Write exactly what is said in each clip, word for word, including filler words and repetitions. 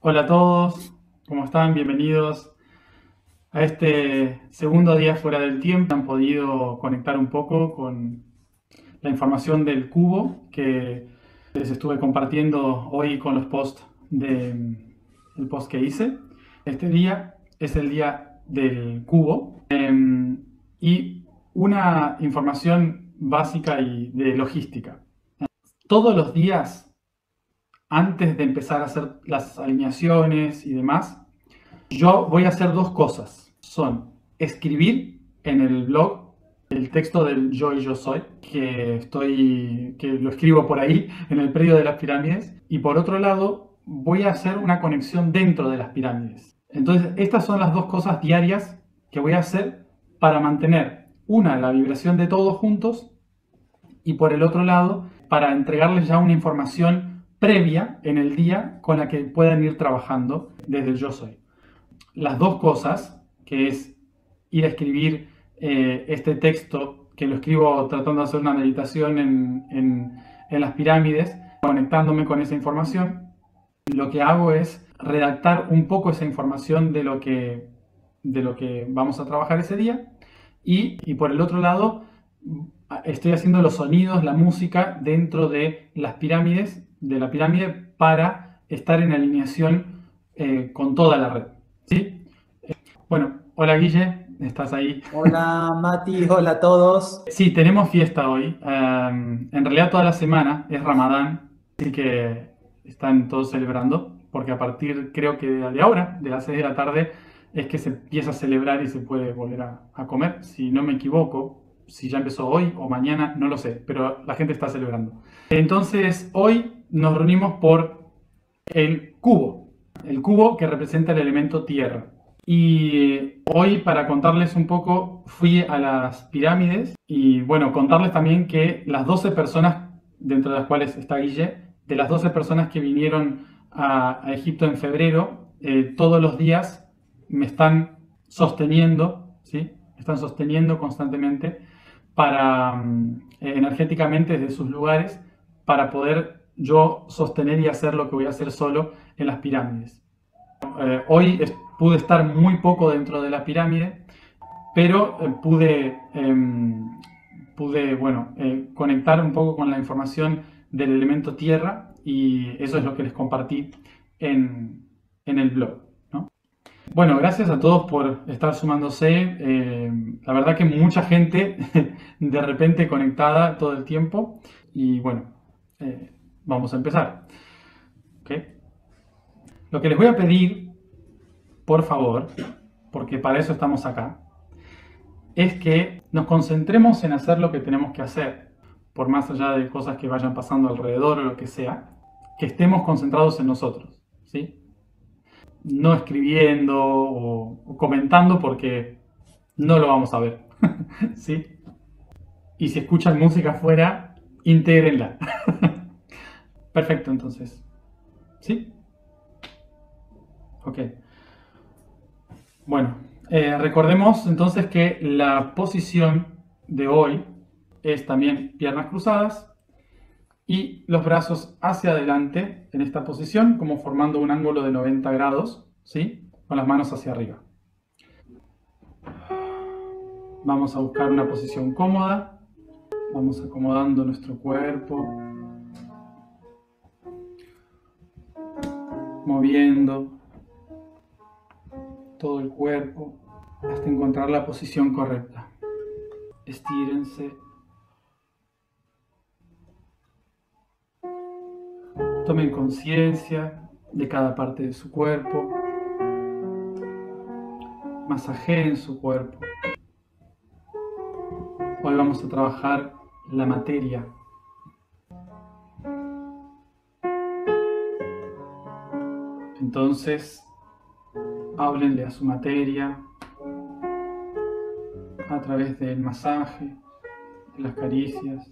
Hola a todos, ¿cómo están? Bienvenidos a este segundo día fuera del tiempo. Han podido conectar un poco con la información del cubo que les estuve compartiendo hoy con los posts de el post que hice. Este día es el día del cubo eh, y una información básica y de logística. Todos los días, antes de empezar a hacer las alineaciones y demás, yo voy a hacer dos cosas. Son escribir en el blog el texto del yo y yo soy, que estoy, que lo escribo por ahí en el predio de las pirámides. Y por otro lado, voy a hacer una conexión dentro de las pirámides. Entonces, estas son las dos cosas diarias que voy a hacer para mantener, una, la vibración de todos juntos, y por el otro lado, para entregarles ya una información previa en el día con la que puedan ir trabajando desde el yo soy. Las dos cosas, que es ir a escribir eh, este texto, que lo escribo tratando de hacer una meditación en, en, en las pirámides, conectándome con esa información, lo que hago es redactar un poco esa información de lo que, de lo que vamos a trabajar ese día y, y por el otro lado estoy haciendo los sonidos, la música dentro de las pirámides, de la pirámide para estar en alineación eh, con toda la red. ¿Sí? Bueno, hola Guille, ¿estás ahí? Hola Mati, hola a todos. Sí, tenemos fiesta hoy. Um, en realidad toda la semana es Ramadán, así que están todos celebrando, porque a partir, creo que de ahora, de las seis de la tarde, es que se empieza a celebrar y se puede volver a, a comer. Si no me equivoco, si ya empezó hoy o mañana, no lo sé, pero la gente está celebrando. Entonces, hoy nos reunimos por el cubo, el cubo que representa el elemento tierra. Y hoy, para contarles un poco, fui a las pirámides y bueno, contarles también que las doce personas, dentro de las cuales está Guille, de las doce personas que vinieron a, a Egipto en febrero, eh, todos los días me están sosteniendo, ¿sí? Me están sosteniendo constantemente para eh, energéticamente desde sus lugares para poder yo sostener y hacer lo que voy a hacer solo en las pirámides. Eh, hoy es, pude estar muy poco dentro de la pirámide, pero eh, pude, eh, pude bueno, eh, conectar un poco con la información del elemento tierra y eso es lo que les compartí en, en el blog, ¿no? Bueno, gracias a todos por estar sumándose. Eh, la verdad que mucha gente de repente conectada todo el tiempo y bueno, eh, vamos a empezar. ¿Okay? Lo que les voy a pedir, por favor, porque para eso estamos acá, es que nos concentremos en hacer lo que tenemos que hacer, por más allá de cosas que vayan pasando alrededor o lo que sea, que estemos concentrados en nosotros, ¿sí? No escribiendo o, o comentando porque no lo vamos a ver, ¿sí? Y si escuchan música afuera, intégrenla. Perfecto, entonces. ¿Sí? Ok. Bueno, eh, recordemos entonces que la posición de hoy es también piernas cruzadas y los brazos hacia adelante en esta posición, como formando un ángulo de noventa grados, ¿sí? Con las manos hacia arriba. Vamos a buscar una posición cómoda, vamos acomodando nuestro cuerpo, moviendo todo el cuerpo hasta encontrar la posición correcta. Estírense, tomen conciencia de cada parte de su cuerpo, masajeen su cuerpo. Hoy vamos a trabajar la materia. Entonces, háblenle a su materia a través del masaje, de las caricias.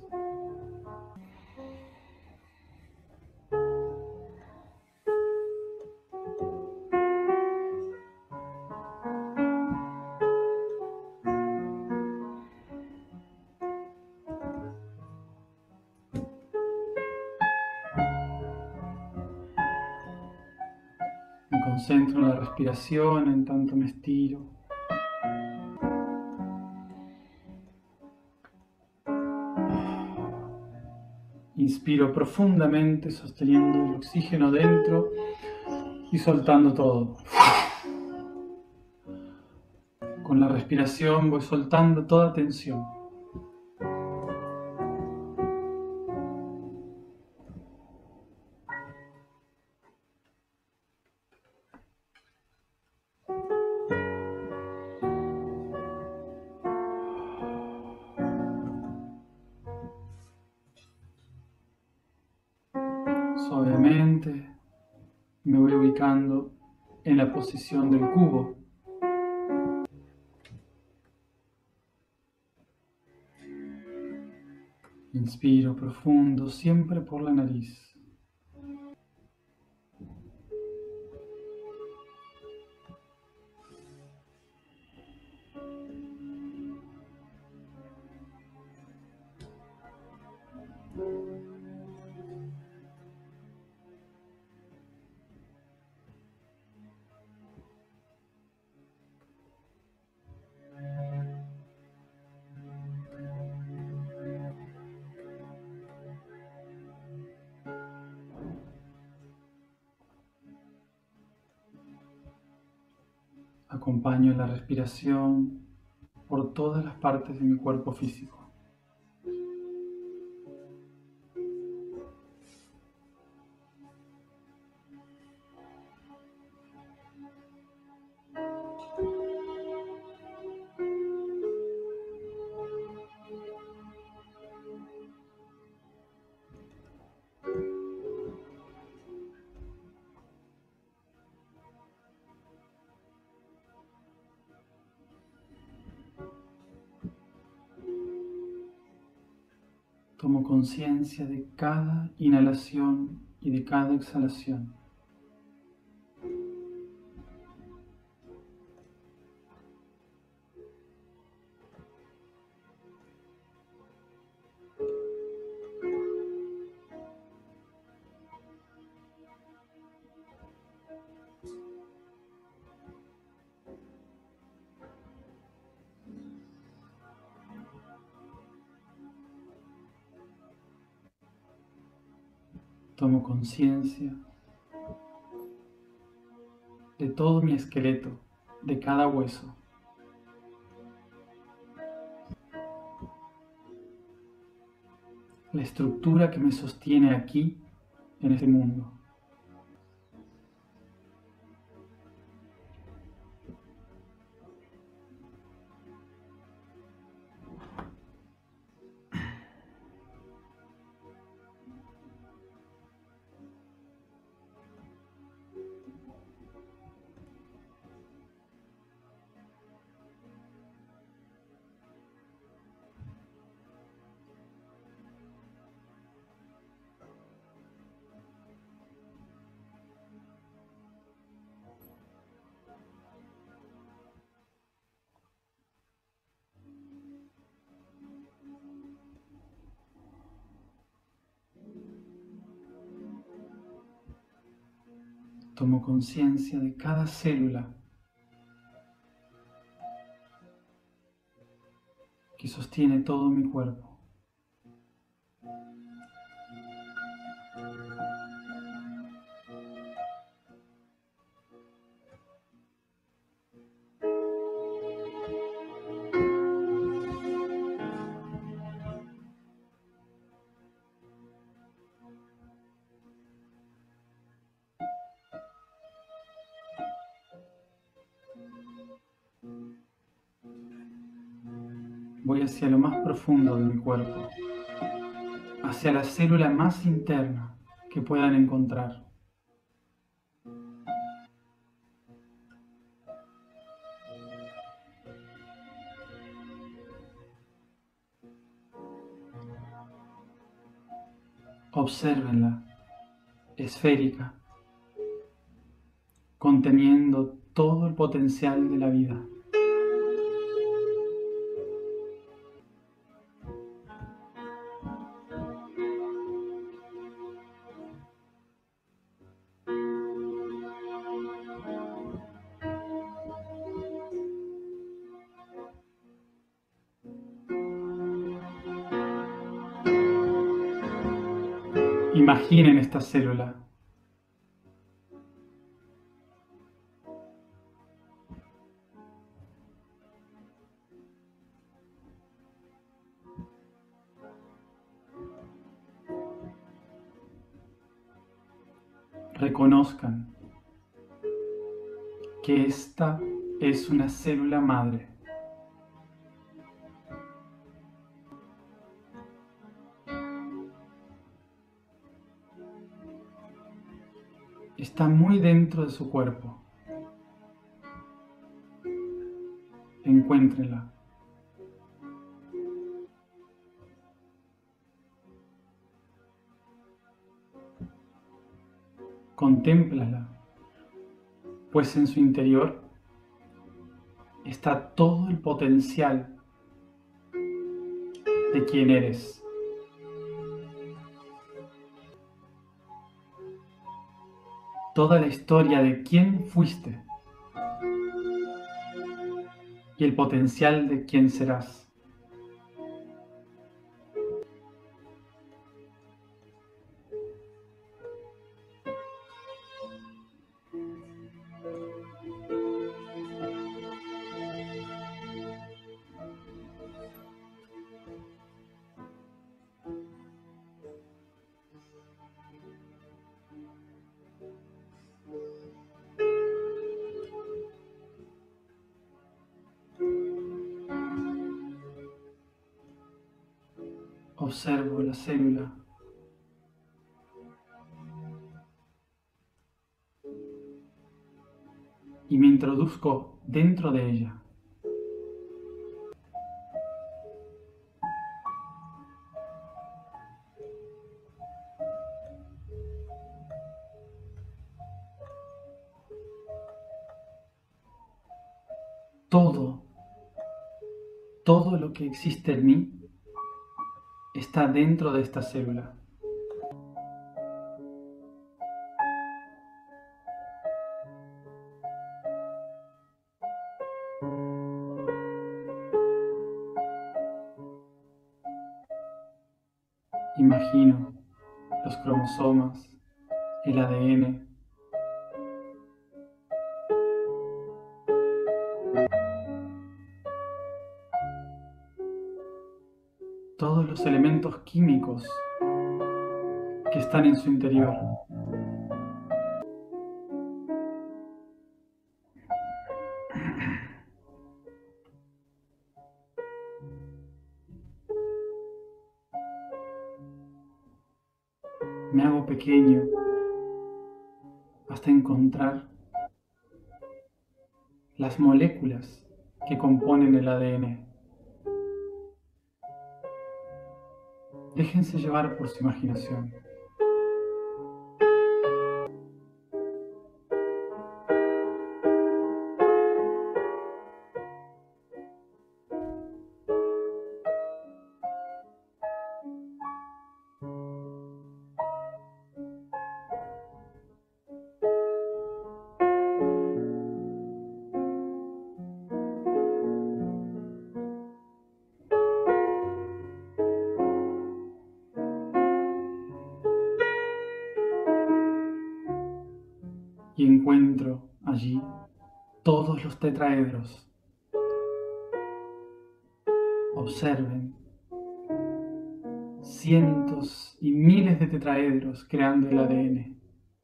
Me concentro en la respiración en tanto me estiro. Inspiro profundamente, sosteniendo el oxígeno dentro y soltando todo. Con la respiración voy soltando toda tensión. Suavemente me voy ubicando en la posición del cubo. Inspiro profundo, siempre por la nariz. Acompaño la respiración por todas las partes de mi cuerpo físico. Tomo conciencia de cada inhalación y de cada exhalación. Tomo conciencia de todo mi esqueleto, de cada hueso. La estructura que me sostiene aquí, en este mundo. Tomo conciencia de cada célula que sostiene todo mi cuerpo. Voy hacia lo más profundo de mi cuerpo, hacia la célula más interna que puedan encontrar. Obsérvenla, esférica, conteniendo todo el potencial de la vida. Imaginen esta célula. Reconozcan que esta es una célula madre. Está muy dentro de su cuerpo. Encuéntrenla. Contémplala, pues en su interior está todo el potencial de quien eres. Toda la historia de quién fuiste y el potencial de quién serás. Observo la célula y me introduzco dentro de ella. Todo, todo lo que existe en mí está dentro de esta célula. Imagino los cromosomas, el A D N, todos los elementos químicos que están en su interior. Me hago pequeño hasta encontrar las moléculas que componen el A D N. Déjense llevar por su imaginación. Y encuentro allí todos los tetraedros. Observen cientos y miles de tetraedros creando el A D N.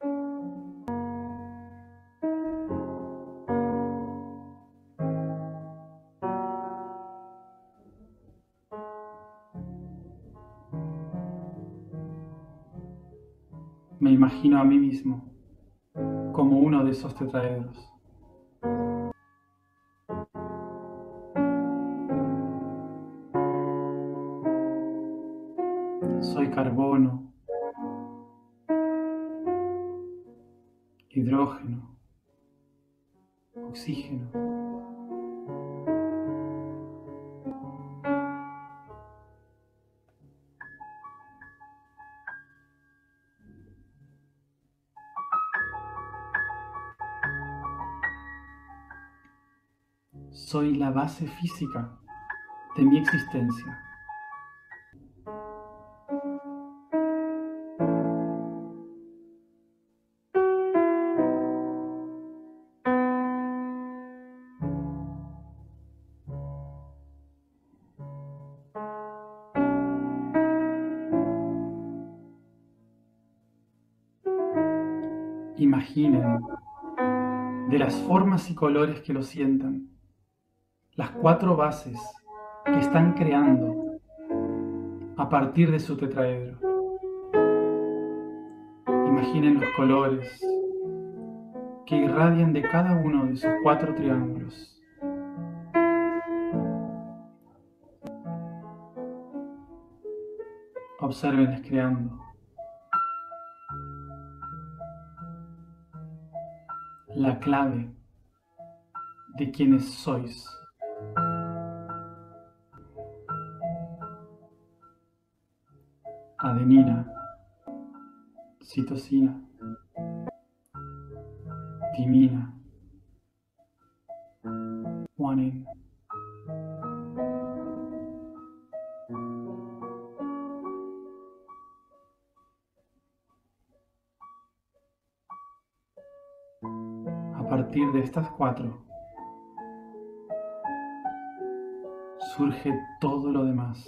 Me imagino a mí mismo como uno de esos tetraedros. Soy carbono, hidrógeno, oxígeno. Soy la base física de mi existencia. Imaginen de las formas y colores que lo sientan, las cuatro bases que están creando a partir de su tetraedro. Imaginen los colores que irradian de cada uno de sus cuatro triángulos. Obsérvenles creando. La clave de quienes sois. Adenina, citosina, timina, guanina. A partir de estas cuatro surge todo lo demás.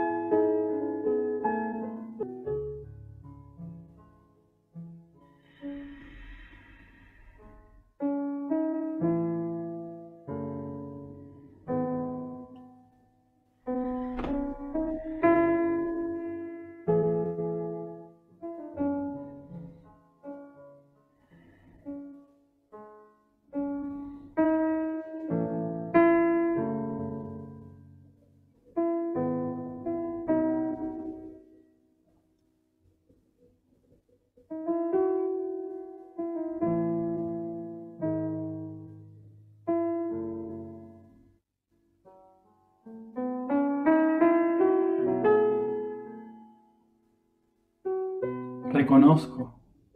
Reconozco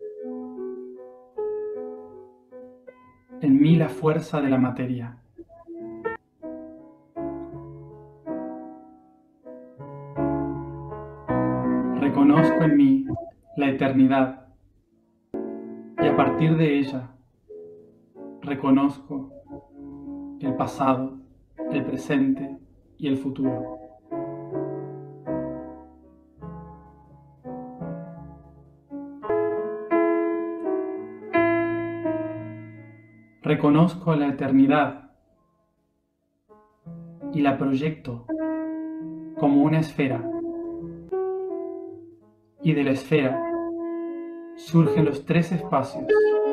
en mí la fuerza de la materia. Reconozco en mí la eternidad y a partir de ella reconozco el pasado, el presente y el futuro. Reconozco la eternidad y la proyecto como una esfera, y de la esfera surgen los tres espacios: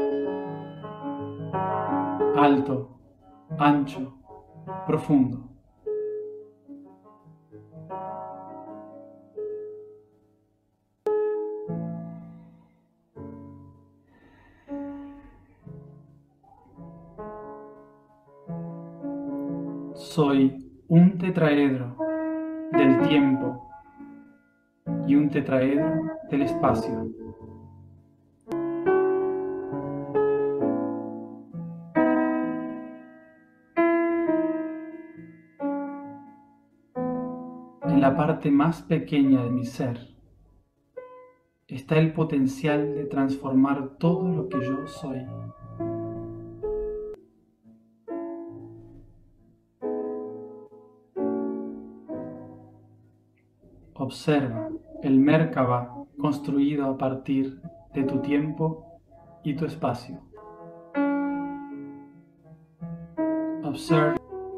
alto, ancho, profundo. Soy un tetraedro del tiempo y un tetraedro del espacio. En la parte más pequeña de mi ser está el potencial de transformar todo lo que yo soy. Observa el Merkaba construido a partir de tu tiempo y tu espacio. Observa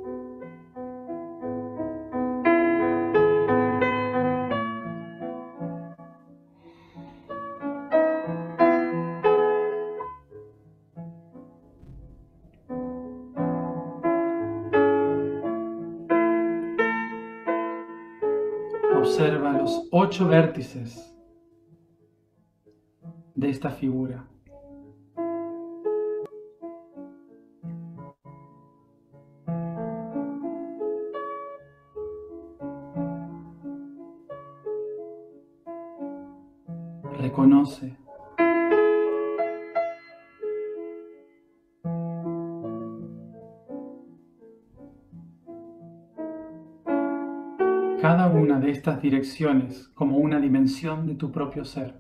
Observa los ocho vértices de esta figura. Reconoce cada una de estas direcciones como una dimensión de tu propio ser.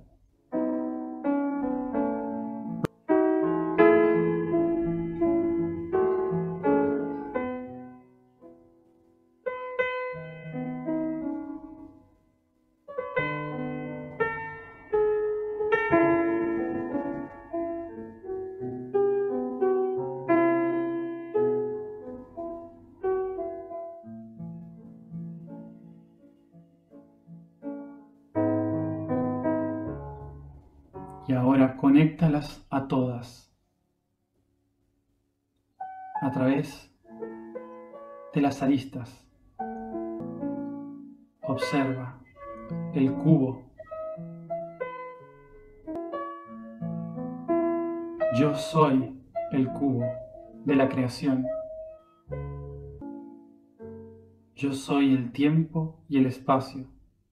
Conéctalas a todas a través de las aristas. Observa el cubo. Yo soy el cubo de la creación. Yo soy el tiempo y el espacio.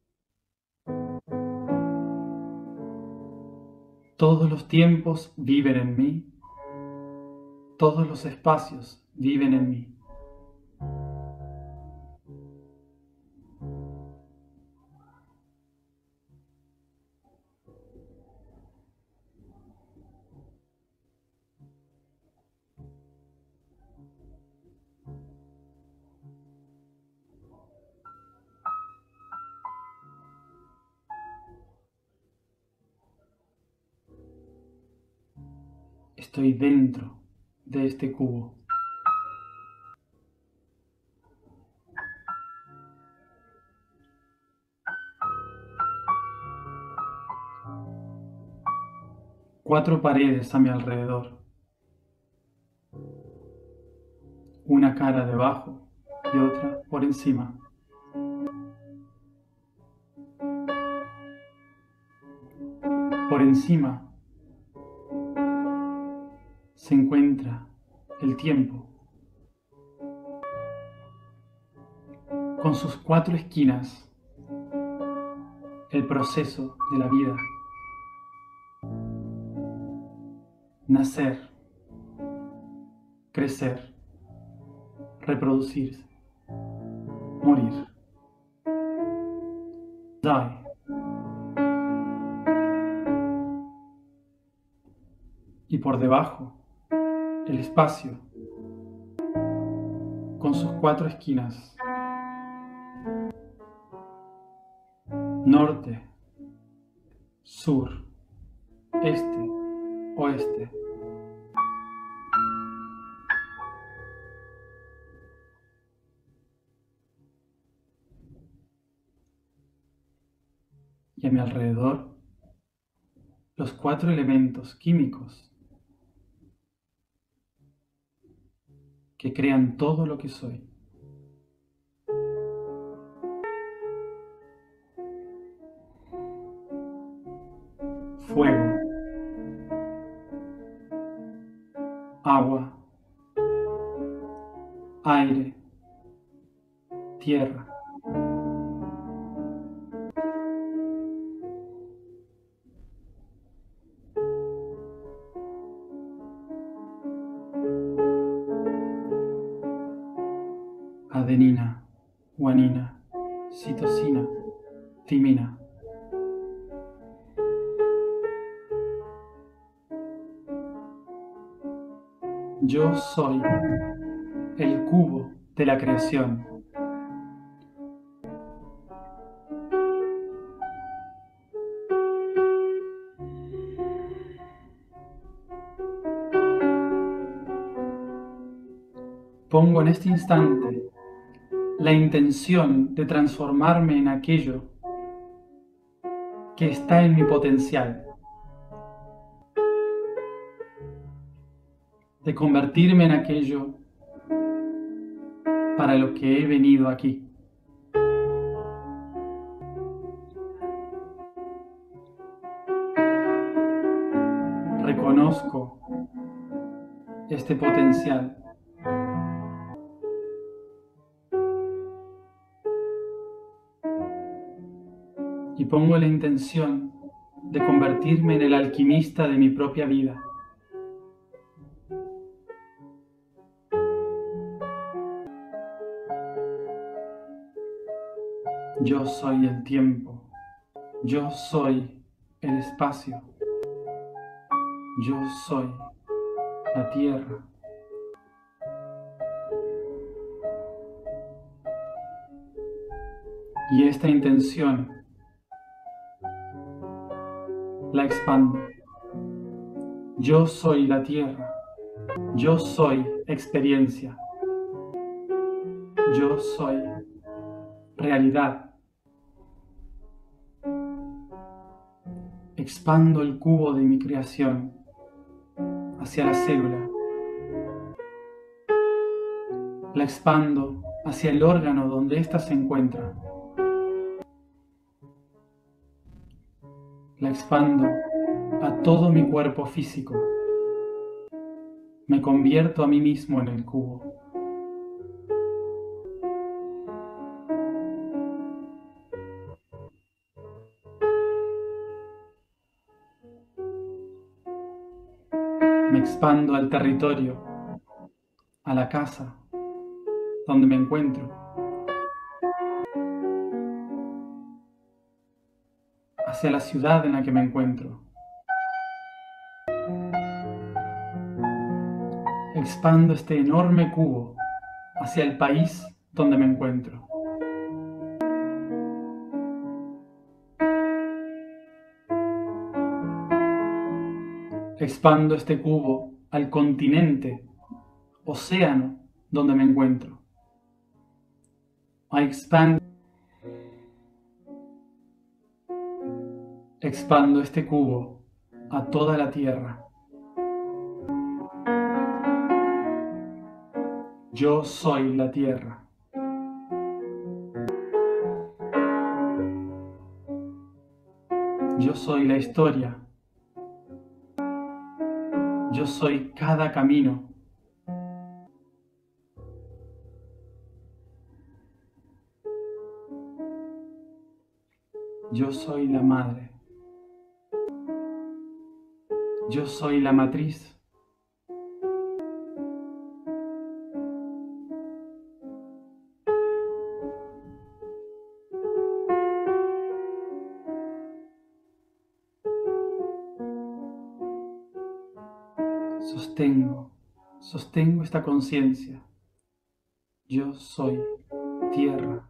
Todos los tiempos viven en mí. Todos los espacios viven en mí. Estoy dentro de este cubo. Cuatro paredes a mi alrededor. Una cara debajo y otra por encima. Por encima se encuentra el tiempo, con sus cuatro esquinas, el proceso de la vida. Nacer, crecer, reproducirse, morir. Die. Y por debajo, el espacio, con sus cuatro esquinas. Norte, sur, este, oeste. Y a mi alrededor, los cuatro elementos químicos que crean todo lo que soy. Fuego, agua, aire, tierra. Adenina, guanina, citosina, timina. Yo soy el cubo de la creación. Pongo en este instante la intención de transformarme en aquello que está en mi potencial, de convertirme en aquello para lo que he venido aquí. Reconozco este potencial. Y pongo la intención de convertirme en el alquimista de mi propia vida. Yo soy el tiempo. Yo soy el espacio. Yo soy la tierra. Y esta intención la expando. Yo soy la tierra. Yo soy experiencia. Yo soy realidad. expando el cubo de mi creación hacia la célula. La expando hacia el órgano donde ésta se encuentra. La expando a todo mi cuerpo físico. Me convierto a mí mismo en el cubo. Me expando al territorio, a la casa donde me encuentro, hacia la ciudad en la que me encuentro. Expando este enorme cubo hacia el país donde me encuentro. Expando este cubo al continente, océano, donde me encuentro. I expand. Expando este cubo a toda la Tierra. Yo soy la Tierra. Yo soy la historia. Yo soy cada camino. Yo soy la madre. Yo soy la matriz. Sostengo, sostengo esta conciencia. Yo soy tierra.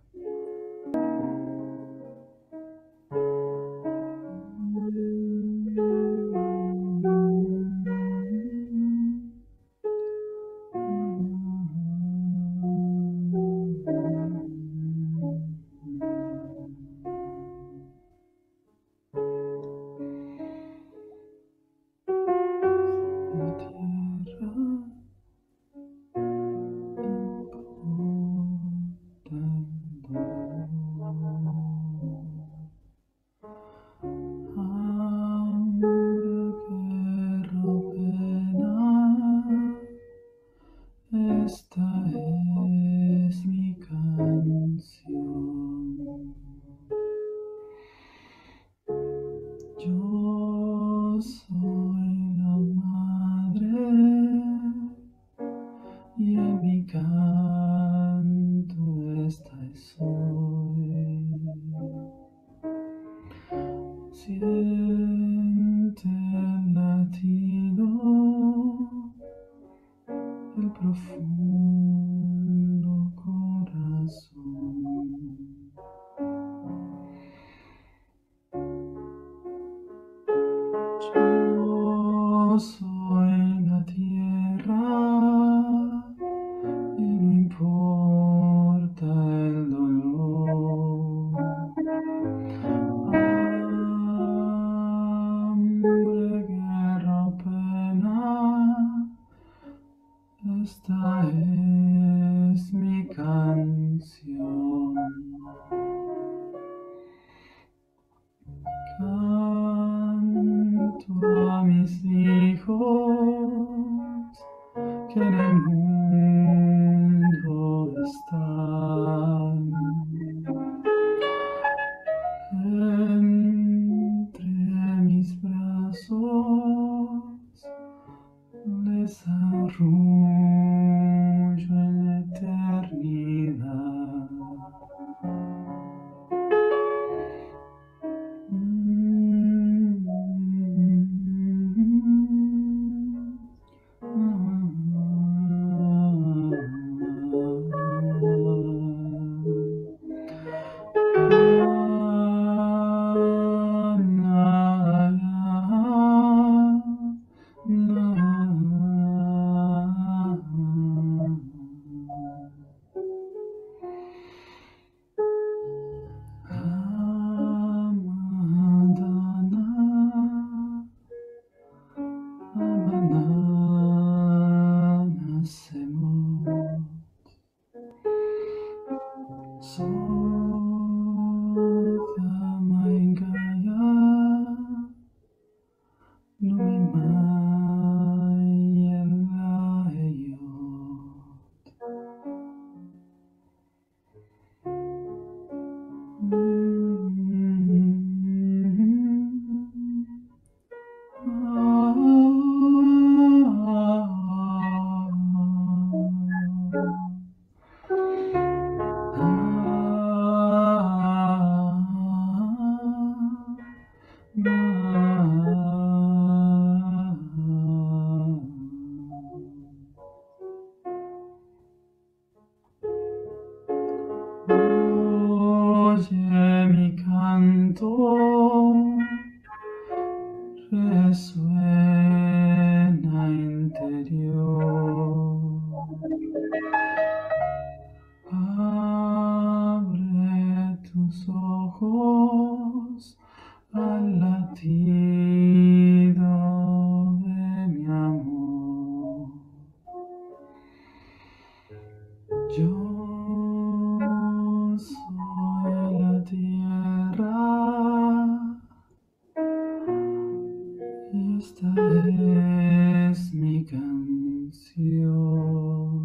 Esta es mi canción. Yo soy la madre y en mi canto esta soy. Siente el latido, el profundo corazón. Yo soy la tierra y no importa el dolor. Hambre, guerra, pena. Esta es mi canción. Canto a mis hijos que en el mundo están. Entre mis brazos les arrullo en la eternidad. Oye mi canto, resuena interior. Abre tus ojos al latido de mi amor. Yo soy la tierra y esta es mi canción.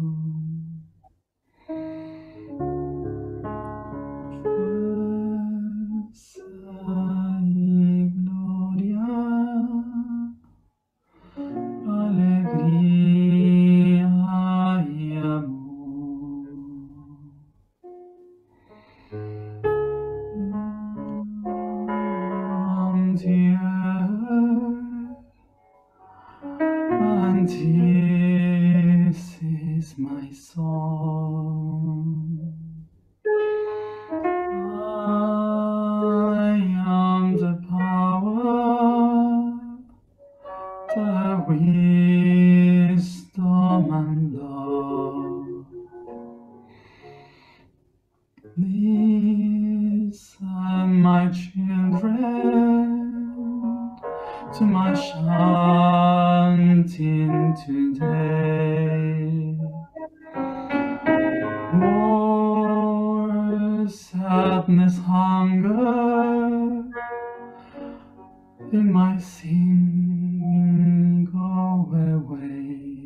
Fuerza y gloria, alegría y amor. And and this is my song. I am the power, the wisdom and love. Listen, my children, to my chanting today. War, sadness, hunger, in my singing go away.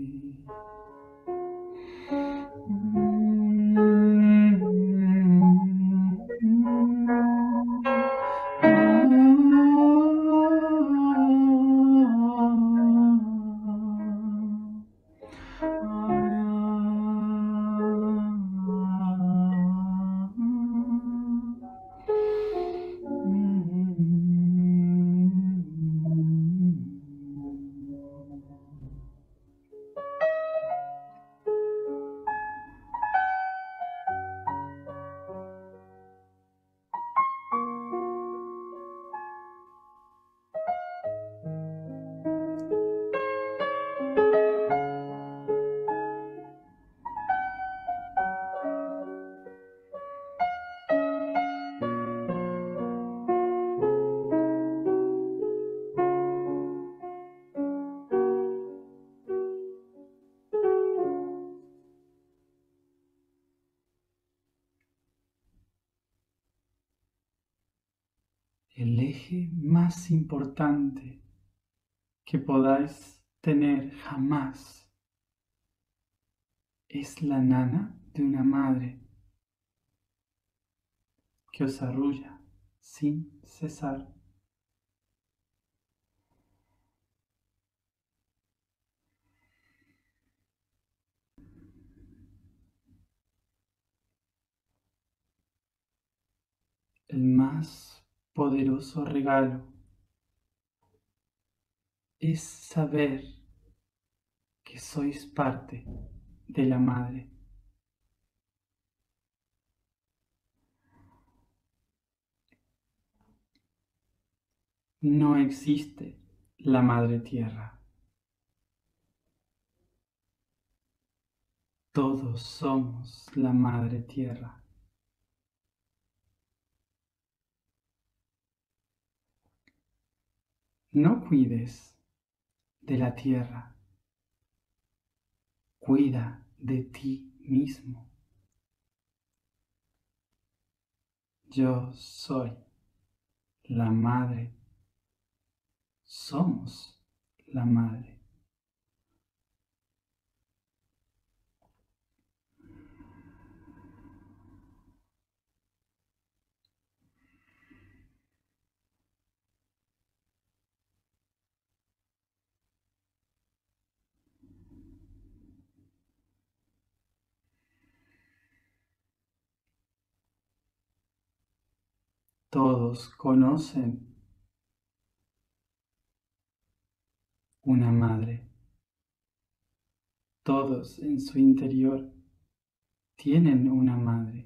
El eje más importante que podáis tener jamás es la nana de una madre que os arrulla sin cesar. El más poderoso regalo es saber que sois parte de la madre. No existe la madre tierra. Todos somos la madre tierra. No cuides de la tierra. Cuida de ti mismo. Yo soy la madre. Somos la madre. Todos conocen una madre. Todos en su interior tienen una madre.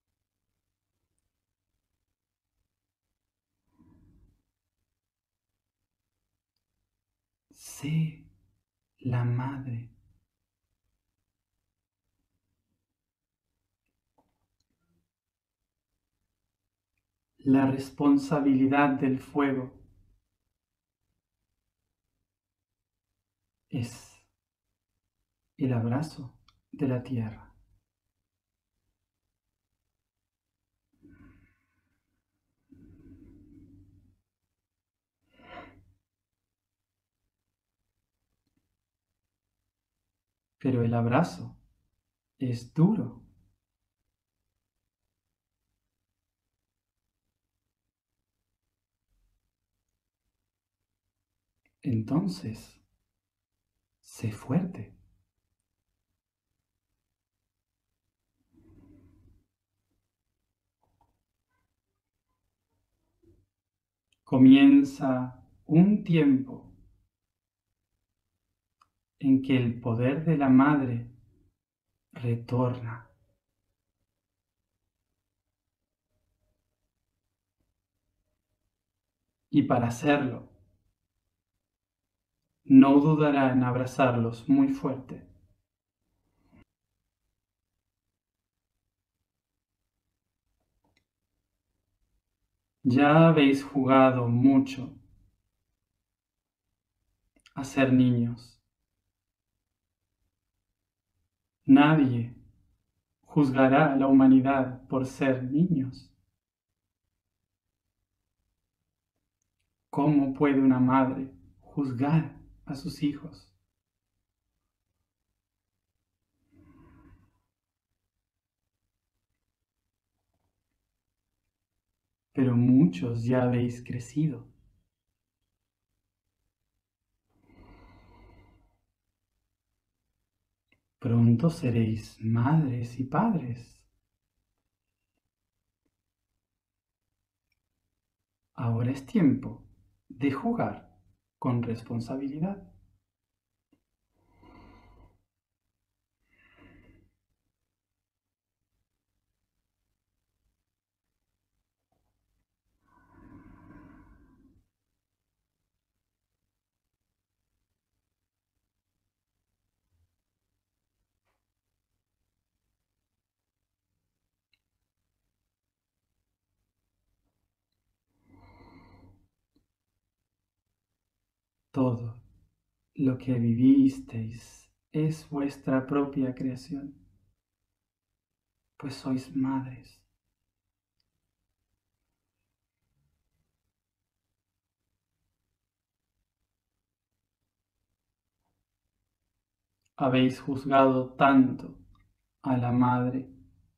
Sé la madre. La responsabilidad del fuego es el abrazo de la tierra. Pero el abrazo es duro. Entonces, sé fuerte. Comienza un tiempo en que el poder de la madre retorna. Y para hacerlo, no dudará en abrazarlos muy fuerte. Ya habéis jugado mucho a ser niños. Nadie juzgará a la humanidad por ser niños. ¿Cómo puede una madre juzgar a sus hijos? Pero muchos ya habéis crecido. Pronto seréis madres y padres. Ahora es tiempo de jugar con responsabilidad. Todo lo que vivisteis es vuestra propia creación, pues sois madres. Habéis juzgado tanto a la madre.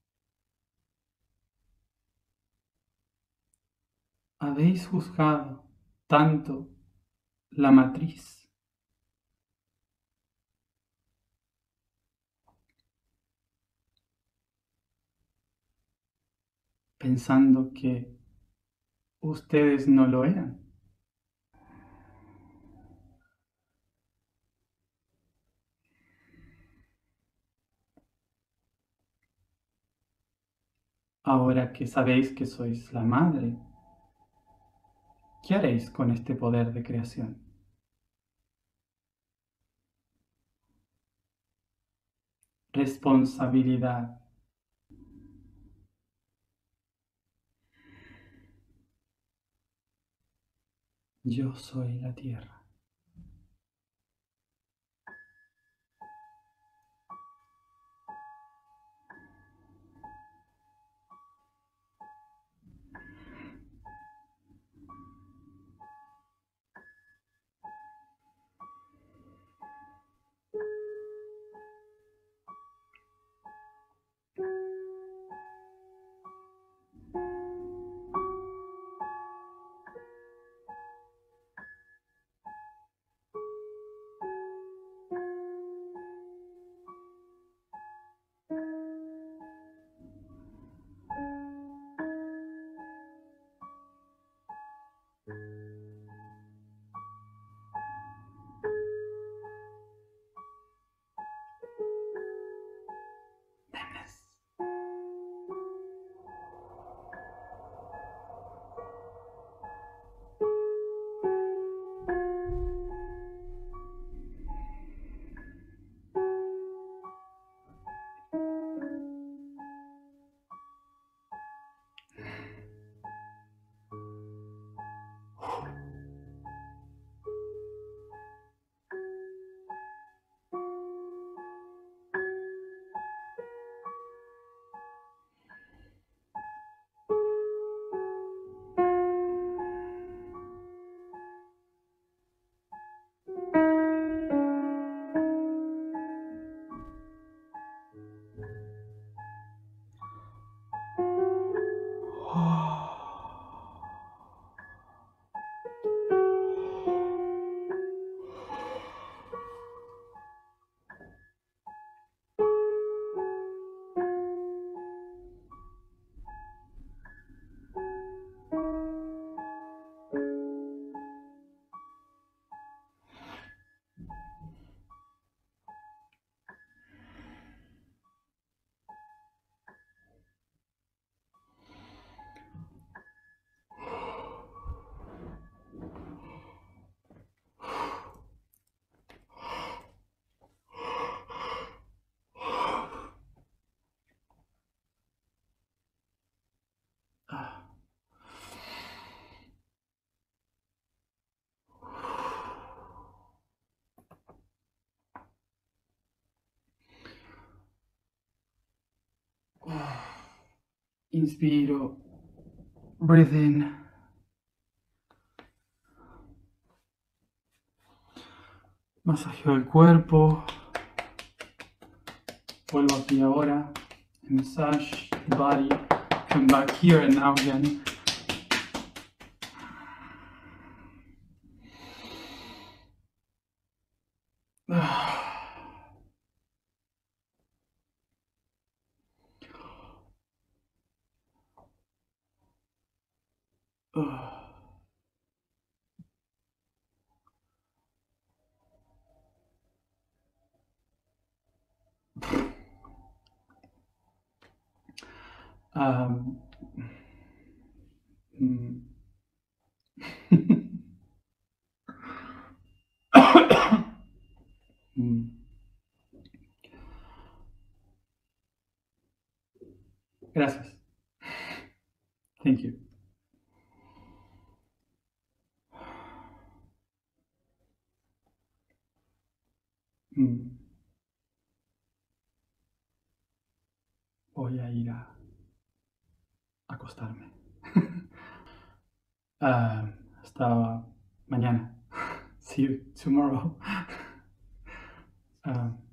Habéis juzgado tanto la matriz, pensando que ustedes no lo eran. Ahora que sabéis que sois la madre, ¿qué haréis con este poder de creación? Responsabilidad. Yo soy la tierra. Inspiro. Breathe in. Masajeo el cuerpo. Vuelvo aquí ahora. Massage the body. Come back here and now again. Um, mm. Mm. Gracias. Thank you. Mm. Voy a ir a acostarme. Ah, hasta mañana. See you tomorrow. Ah,